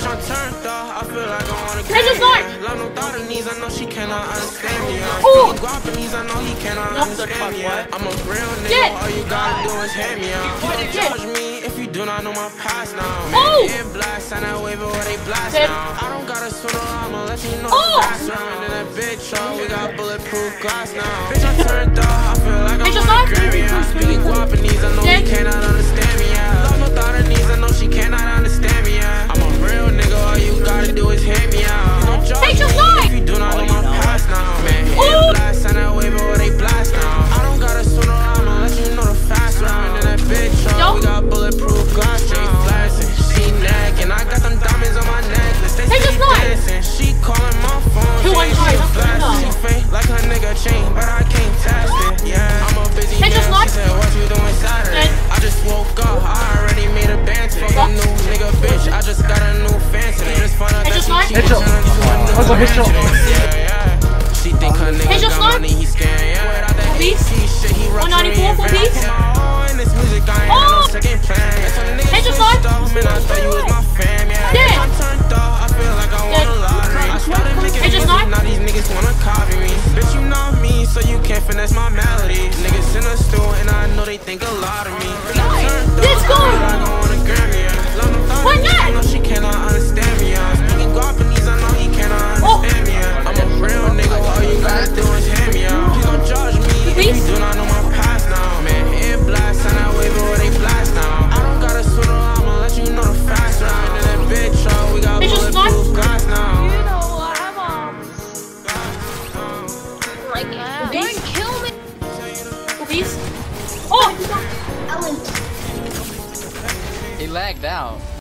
Bitch, I'm turned up. I feel like I wanna Hey, just not. love no thought of these. I know she cannot understand me. Oh. Guap in these. I know he cannot understand me. I'm a real nigga. Shit. All you gotta do is hit me out. You don't judge me if you do not know my past now. Oh. Man, blast and that wave where they blast Shit. now. I don't gotta swim around. I'ma let you know. Oh. Fast around in that big truck. We got bulletproof glass now. Bitch, I'm turned up. I feel like Hey, I'm just on not. a Grammy. I'm speaking guap in these. I know he cannot understand me. Love no thought of these. I know she cannot understand me. I'm a real nigga. All you gotta do is hit me out. You don't judge Hey, just me not. if you do not know my past now. Man, hit blast and that wave where they blast now. I don't gotta swim around. I'ma let you know the fast round in that big truck. We got bulletproof glass now. Flashing, she nagging. I got them diamonds on my necklace. They Hey, just keep not. dancing. She calling my phone. Two on saying she fire. a blast. She fake like her nigga chain, but I can't test it. Yeah, I'm a busy Hey, man. just not. She said, what you doing Saturday? I just woke up. I already made a band today. Fuck a new nigga, bitch. I just got a new fan today. Just found out Hey, that just she not. cheated. Turned into a new Headshot. man today. Yeah, yeah. She think her nigga Hey, just got not. money, he scared. Yeah, without that Police. AP shit, he run to 194 for reinvent. police. Oh, in this music, I ain't got no second plan. Yeah, some niggas Hey, just switched not. up, man, I thought you was my fam. Yeah, Yeah. I'm turned up, I feel like I won a lottery. I started making Hey, just music, not. now these niggas wanna copy me. Bitch, you know me, so you can't finesse my melody. Niggas in the store, and I know they think a lot of me. Let's go. I feel like I want a Grammy. Love no thought Why of these, not? I know she cannot understand me. Speaking Guapanese, I know he cannot understand me. I'm a real nigga, all you gotta do is hit me out. Please don't judge me if you do not know my past now. Man, it blast and that wave where they blast now. I don't gotta swim around, I'ma let you know the fast round. In that big truck, we got Hey, just not. bulletproof glass now. You know what? I'm Don't kill me. Police. Oh. Ellen. He lagged out.